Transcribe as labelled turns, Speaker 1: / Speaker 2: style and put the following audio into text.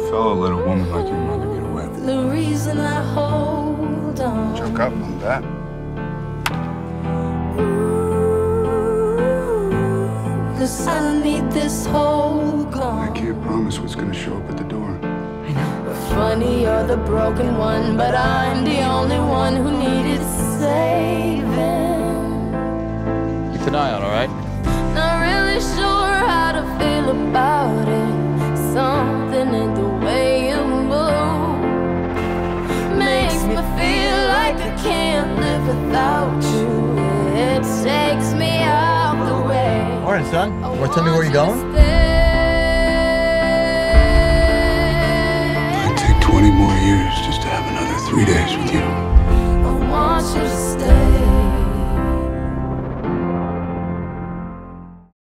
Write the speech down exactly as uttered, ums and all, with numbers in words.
Speaker 1: fellow let a woman like your mother get away?
Speaker 2: The reason I hold on.
Speaker 1: Choke up on that.
Speaker 2: Cause I need this whole gone.
Speaker 1: I can't promise what's gonna show up at the door.
Speaker 2: I know. Funny, you're the broken one, but I'm the only one who needed saving.
Speaker 3: Keep an eye on, all right?
Speaker 2: Not really sure how to feel about it. Something in the way you move makes me feel like I can't live without you. It takes me out the way.
Speaker 4: All right, son. Want to tell me where you're going?
Speaker 1: I'd take twenty more years just to have another three days with you.
Speaker 2: I want you to stay.